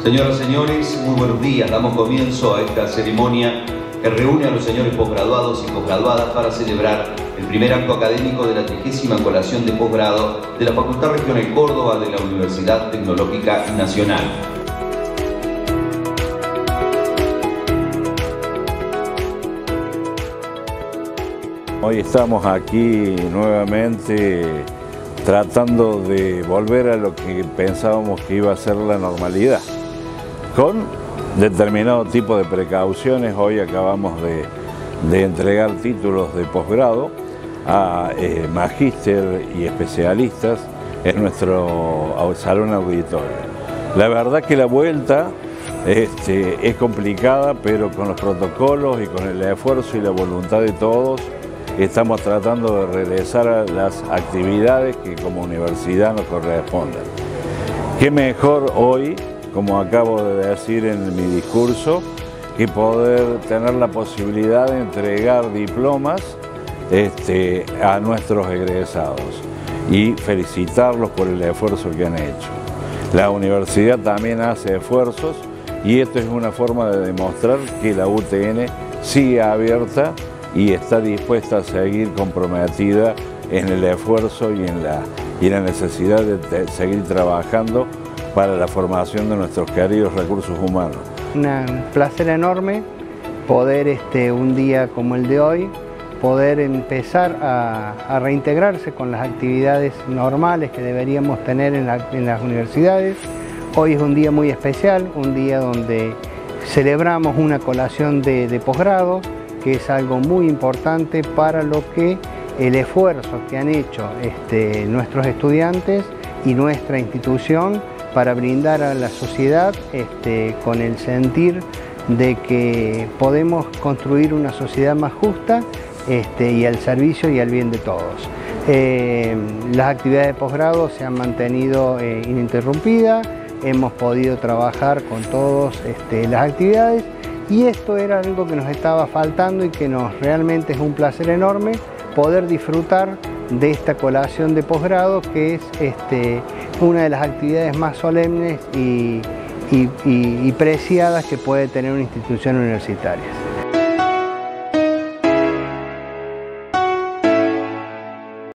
Señoras y señores, muy buenos días. Damos comienzo a esta ceremonia que reúne a los señores posgraduados y posgraduadas para celebrar el primer acto académico de la 30ª colación de posgrado de la Facultad Regional Córdoba de la Universidad Tecnológica Nacional. Hoy estamos aquí nuevamente tratando de volver a lo que pensábamos que iba a ser la normalidad, con determinado tipo de precauciones. Hoy acabamos de entregar títulos de posgrado a magíster y especialistas en nuestro salón auditorio. La verdad que la vuelta es complicada, pero con los protocolos y con el esfuerzo y la voluntad de todos, estamos tratando de regresar a las actividades que como universidad nos corresponden. Qué mejor hoy, como acabo de decir en mi discurso, que poder tener la posibilidad de entregar diplomas a nuestros egresados y felicitarlos por el esfuerzo que han hecho. La universidad también hace esfuerzos y esto es una forma de demostrar que la UTN sigue abierta y está dispuesta a seguir comprometida en el esfuerzo y en la necesidad de seguir trabajando para la formación de nuestros queridos recursos humanos. Un placer enorme poder un día como el de hoy, poder empezar a reintegrarse con las actividades normales que deberíamos tener en las universidades. Hoy es un día muy especial, un día donde celebramos una colación de posgrado, que es algo muy importante para lo que el esfuerzo que han hecho nuestros estudiantes y nuestra institución para brindar a la sociedad con el sentir de que podemos construir una sociedad más justa y al servicio y al bien de todos. Las actividades de posgrado se han mantenido ininterrumpidas, hemos podido trabajar con todas las actividades. Y esto era algo que nos estaba faltando y que realmente es un placer enorme poder disfrutar de esta colación de posgrado, que es una de las actividades más solemnes y preciadas que puede tener una institución universitaria.